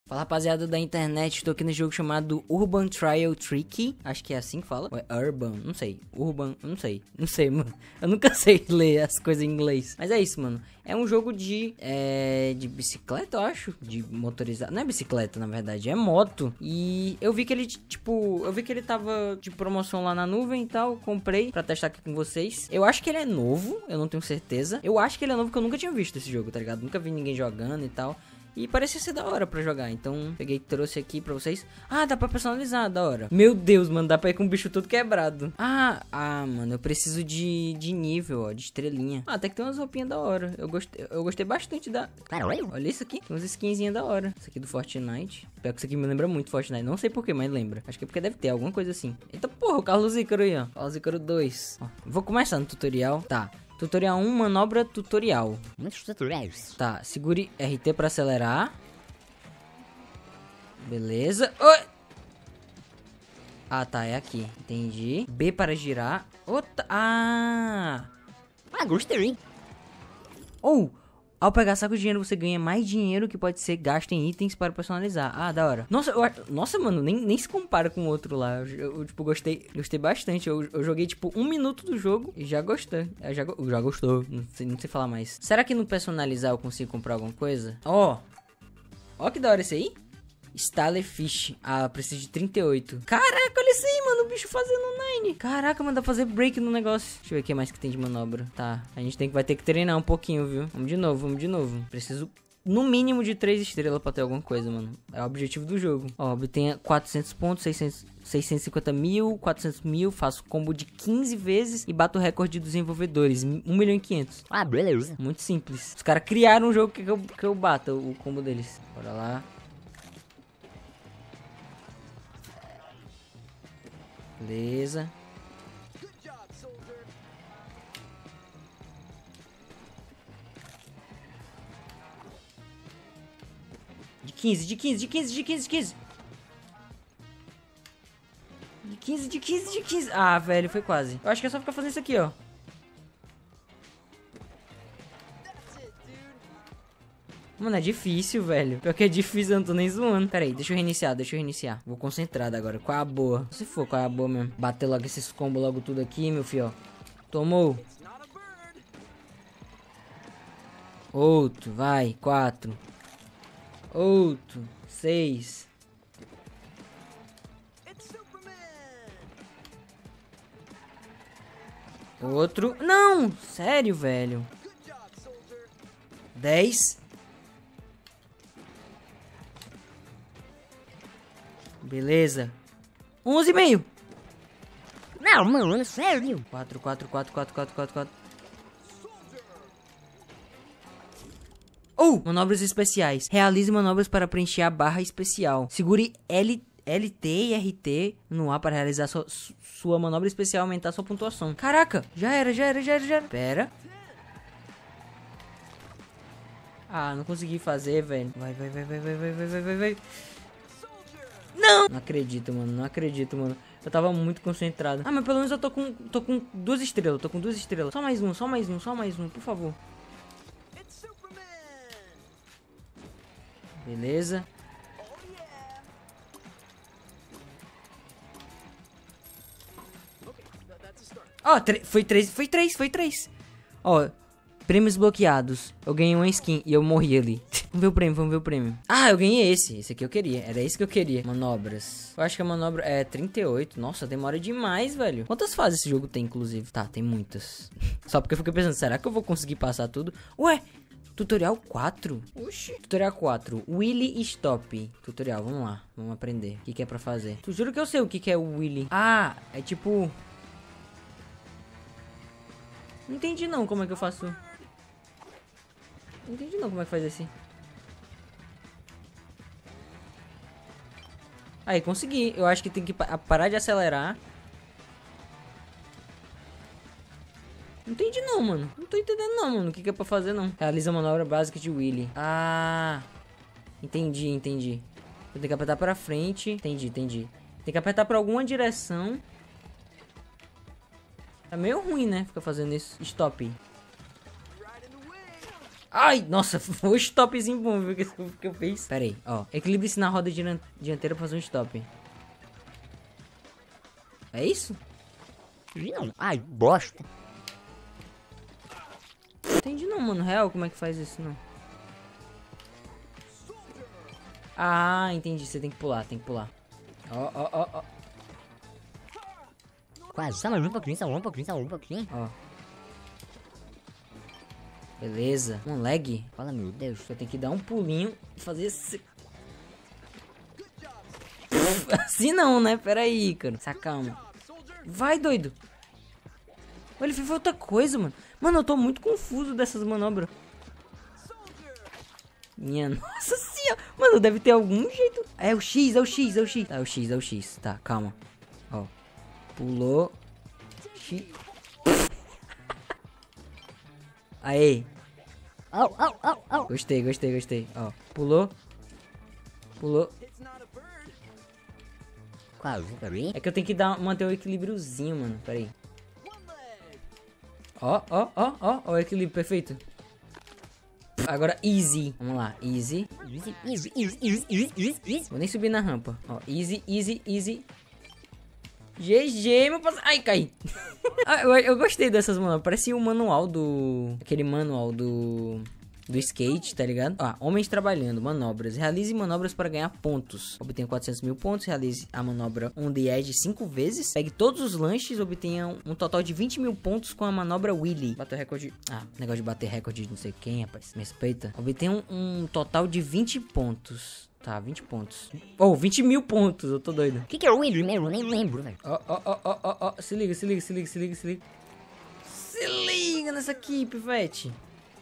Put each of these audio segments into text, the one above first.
Fala, rapaziada da internet, estou aqui no jogo chamado Urban Trial Tricky. Acho que é assim que fala. Ou é Urban, não sei. Urban, não sei. Não sei, mano. Eu nunca sei ler as coisas em inglês. Mas é isso, mano. É um jogo de bicicleta, eu acho. De motorizado. Não é bicicleta, na verdade. É moto. E eu vi que ele, tipo... Eu vi que ele tava de promoção lá na nuvem e tal. Comprei pra testar aqui com vocês. Eu acho que ele é novo. Eu não tenho certeza. Eu acho que ele é novo porque eu nunca tinha visto esse jogo, tá ligado? Nunca vi ninguém jogando e tal. E parecia ser da hora pra jogar, então peguei e trouxe aqui pra vocês. Ah, dá pra personalizar, da hora. Meu Deus, mano, dá pra ir com o bicho todo quebrado. Mano, eu preciso de nível, ó, de estrelinha. Até que tem umas roupinhas da hora. Eu gostei bastante da... Olha isso aqui, tem umas skinzinhas da hora. Isso aqui do Fortnite. Pior que isso aqui me lembra muito Fortnite, não sei porquê, mas lembra. Acho que é porque deve ter alguma coisa assim. Eita porra, o Carlos Ícaro aí, ó. Carlos Ícaro 2. Ó, vou começar no tutorial, tá. Tutorial 1, manobra tutorial. Muitos tutoriais. Tá, segure RT pra acelerar. Beleza. Oi! Ah, tá, é aqui. Entendi. B para girar. Gostei. Ao pegar saco de dinheiro, você ganha mais dinheiro que pode ser gasto em itens para personalizar. Ah, da hora. Nossa, mano, nem se compara com o outro lá. Eu tipo, gostei bastante. Eu joguei, tipo, 1 minuto do jogo e já gostei. Já gostou. Não sei falar mais. Será que no personalizar eu consigo comprar alguma coisa? Ó que da hora esse aí. Starfish. Ah, preciso de 38. Caraca, olha isso aí, mano. O bicho fazendo 9. Caraca, mano, dá pra fazer break no negócio. Deixa eu ver o que mais que tem de manobra. Tá, a gente vai ter que treinar um pouquinho, viu? Vamos de novo. Preciso no mínimo de 3 estrelas pra ter alguma coisa, mano. É o objetivo do jogo. Ó, obtenha 400 pontos, 650 mil, 400 mil. Faço combo de 15 vezes e bato o recorde de desenvolvedores. 1.500.000. Ah, beleza. Muito simples. Os caras criaram um jogo que eu bato o combo deles. Bora lá. Beleza. De 15. De 15. Ah, velho, foi quase. Eu acho que é só ficar fazendo isso aqui, ó. Mano, é difícil, velho. Pior que é difícil, eu não tô nem zoando. Pera aí, deixa eu reiniciar. Vou concentrado agora. Qual é a boa? Se for, qual é a boa mesmo? Bater logo esses combos logo tudo aqui, meu filho, ó. Tomou. Outro, vai. 4. Outro. 6. Outro. Não! Sério, velho. 10. Beleza. 11,5. Não, mano, sério. 4. Manobras especiais. Realize manobras para preencher a barra especial. Segure LT e RT no A para realizar sua manobra especial e aumentar sua pontuação. Caraca, já era. Pera. Ah, não consegui fazer, velho. Vai. Não acredito, mano. Eu tava muito concentrado. Ah, mas pelo menos eu tô com 2 estrelas. Só mais um, por favor. Beleza. Ó, foi 3. Ó, prêmios bloqueados. Eu ganhei uma skin e eu morri ali. Vamos ver o prêmio. Ah, eu ganhei esse. Esse aqui eu queria. Era esse que eu queria. Manobras. Eu acho que a manobra é 38. Nossa, demora demais, velho. Quantas fases esse jogo tem, inclusive? Tá, tem muitas. Só porque eu fiquei pensando, será que eu vou conseguir passar tudo? Ué, tutorial 4? Oxi. Tutorial 4. Willy Stop. Tutorial, vamos lá. Vamos aprender. O que é pra fazer? Tu juro que eu sei o que é o Willy. Ah, é tipo... Não entendi não como é que eu faço. Não entendi não como é que faz assim. Aí, consegui. Eu acho que tem que parar de acelerar. Não entendi não, mano. Não tô entendendo não, mano. O que é pra fazer, não. Realiza a manobra básica de Willy. Ah. Entendi. Eu tenho que apertar pra frente. Entendi. Tem que apertar pra alguma direção. É meio ruim, né? Ficar fazendo isso. Stop. Ai, nossa, foi um stopzinho bom, viu, que eu fiz. Pera aí, ó. Equilibre-se na roda dianteira pra fazer um stop. É isso? Não. Ai, bosta. Não entendi não, mano. Real, como é que faz isso, não? Ah, entendi. Você tem que pular, tem que pular. Ó, ó, ó, ó. Quase. Só mais um pouquinho, só um pouquinho, só um pouquinho. Ó. Beleza. Um lag. Fala, meu Deus. Eu tenho que dar um pulinho e fazer esse... Assim não, né? Pera aí, cara. Se acalma. Vai, doido. Ele fez outra coisa, mano. Mano, eu tô muito confuso dessas manobras. Minha nossa senhora. Mano, deve ter algum jeito. É o X, é o X, é o X. É o X, é o X. Tá, calma. Ó. Pulou. X. Aê. Au, au, au, au. Gostei, gostei, gostei. Ó. Pulou. Pulou. Quase, peraí. É que eu tenho que manter o equilíbriozinho, mano. Pera aí. Ó, ó, ó, ó. Ó o equilíbrio perfeito. Agora, easy. Vamos lá, easy. Easy, easy, easy, easy, easy, easy, easy. Vou nem subir na rampa. Ó, easy, easy, easy. GG, meu parceiro. Ai, caí. Ah, eu gostei dessas manobras. Parece o manual do... Aquele manual do skate, tá ligado? Ó, homens trabalhando, manobras. Realize manobras para ganhar pontos. Obtenha 400 mil pontos. Realize a manobra on the edge 5 vezes. Pegue todos os lanches. Obtenha um total de 20 mil pontos com a manobra Wheelie. Bateu recorde... Ah, negócio de bater recorde de não sei quem, rapaz. Me respeita. Obtenha um total de 20 pontos. Tá, 20 pontos. Oh, 20 mil pontos. Eu tô doido. O que é o Wheelie mesmo? Eu nem lembro, velho. Ó, ó, ó, ó, ó, ó. Se liga, se liga, se liga, se liga, se liga. Se liga nessa aqui, pivete.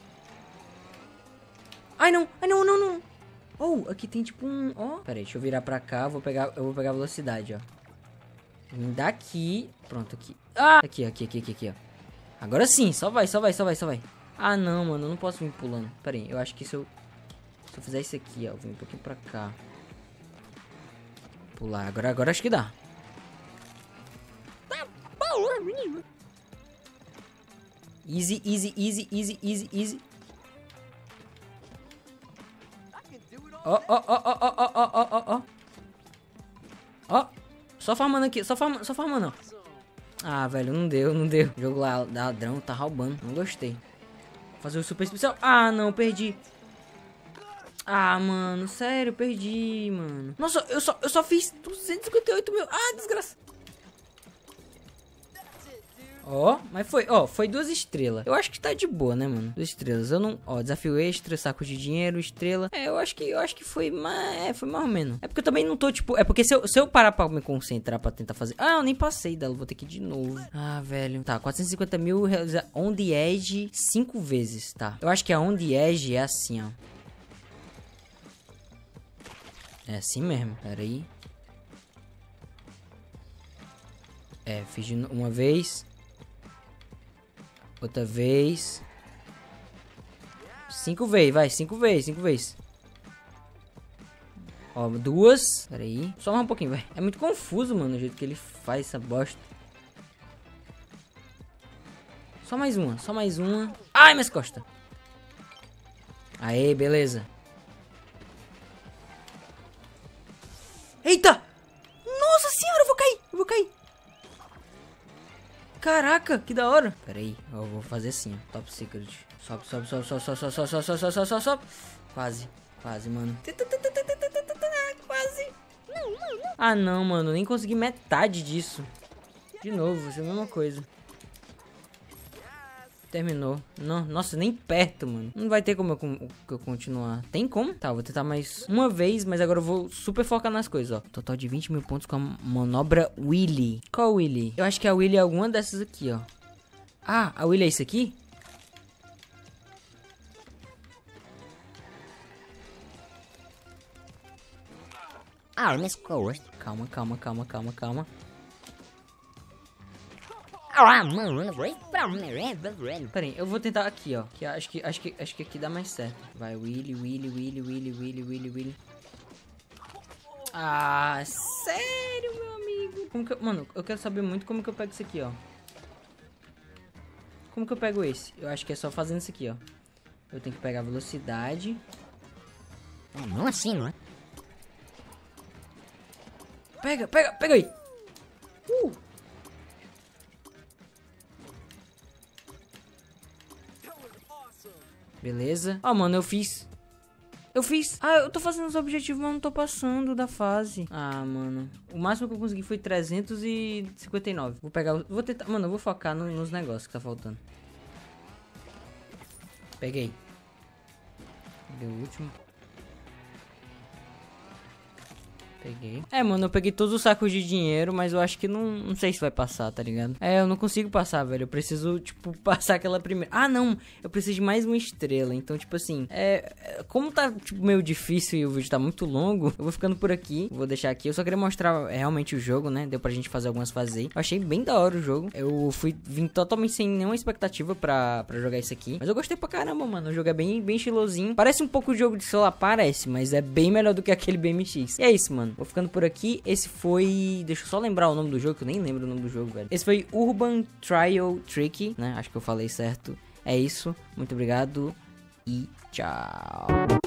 Ai, não. Ai, não, não, não. Oh, aqui tem tipo um... Ó. Pera aí, deixa eu virar pra cá. Eu vou pegar a velocidade, ó. Vim daqui. Pronto, aqui. Ah! Aqui, aqui, aqui, aqui, aqui, ó. Agora sim. Só vai, só vai, só vai, só vai. Ah, não, mano. Eu não posso vir pulando. Pera aí, eu acho que se eu fizer isso aqui, ó. Vim um pouquinho pra cá. Pular. Agora acho que dá. Easy, easy, easy, easy, easy, easy. Ó, ó, ó, ó, ó, ó, ó, ó, ó. Ó. Só farmando aqui, só farmando, ó. Ah, velho, não deu, não deu. O jogo lá, ladrão, tá roubando. Não gostei. Vou fazer o super especial. Ah, não, perdi. Ah, mano, sério, perdi, mano. Nossa, eu só fiz 258 mil. Ah, desgraça. Ó, mas foi 2 estrelas. Eu acho que tá de boa, né, mano? 2 estrelas. Eu não, ó, desafio extra, saco de dinheiro, estrela. É, eu acho que foi mais ou menos. É porque eu também não tô, tipo, é porque se eu parar pra me concentrar pra tentar fazer... Ah, eu nem passei dela, vou ter que ir de novo. Ah, velho. Tá, 450 mil, realizar on the edge 5 vezes, tá. Eu acho que a on the edge é assim, ó. É assim mesmo, pera aí. É, fiz de uma vez. Outra vez. 5 vezes, vai, 5 vezes, 5 vezes. Ó, 2. Pera aí. Só mais um pouquinho, vai. É muito confuso, mano, o jeito que ele faz essa bosta. Só mais uma, só mais uma. Ai, minhas costas. Aê, beleza. Eita! Nossa senhora, eu vou cair, eu vou cair. Caraca, que da hora. Pera aí, eu vou fazer assim, ó. Top secret. Sobe, sobe, sobe, sobe, sobe, sobe, sobe, sobe, sobe, sobe, sobe, sobe. Quase, quase, mano. Quase. Ah, não, mano. Nem consegui metade disso. De novo, vai ser a mesma coisa. Terminou. Não, nossa, nem perto, mano. Não vai ter como eu continuar. Tem como? Tá, vou tentar mais uma vez, mas agora eu vou super focar nas coisas, ó. Total de 20 mil pontos com a manobra Wheelie. Qual Wheelie? Eu acho que a Wheelie é alguma dessas aqui, ó. Ah, a Wheelie é isso aqui? Ah, minhas costas. Calma, calma, calma, calma, calma. Ah, mano, Pera aí, eu vou tentar aqui, ó. Que acho que aqui dá mais certo. Vai, Wheelie, Wheelie, Wheelie, Wheelie, Wheelie, Wheelie, Wheelie. Ah, sério, meu amigo? Como que mano, eu quero saber muito como que eu pego isso aqui, ó. Como que eu pego esse? Eu acho que é só fazendo isso aqui, ó. Eu tenho que pegar a velocidade. Não assim, não é? Pega aí. Beleza. Ó, mano, eu fiz. Ah, eu tô fazendo os objetivos, mas não tô passando da fase. Ah, mano. O máximo que eu consegui foi 359. Vou pegar... Vou tentar... Mano, eu vou focar nos negócios que tá faltando. Peguei. Peguei o último. Peguei. É, mano, eu peguei todos os sacos de dinheiro, mas eu acho que não sei se vai passar, tá ligado? É, eu não consigo passar, velho. Eu preciso, tipo, passar aquela primeira... Ah, não! Eu preciso de mais uma estrela. Então, tipo assim, como tá, tipo, meio difícil e o vídeo tá muito longo, eu vou ficando por aqui. Vou deixar aqui. Eu só queria mostrar realmente o jogo, né? Deu pra gente fazer algumas fases aí. Eu achei bem da hora o jogo. Eu vim totalmente sem nenhuma expectativa pra jogar isso aqui. Mas eu gostei pra caramba, mano. O jogo é bem estilosinho. Parece um pouco o jogo de celular, parece, mas é bem melhor do que aquele BMX. E é isso, mano. Vou ficando por aqui. Esse foi... Deixa eu só lembrar o nome do jogo, que eu nem lembro o nome do jogo, velho. Esse foi Urban Trial Tricky, né? Acho que eu falei certo. É isso. Muito obrigado e tchau.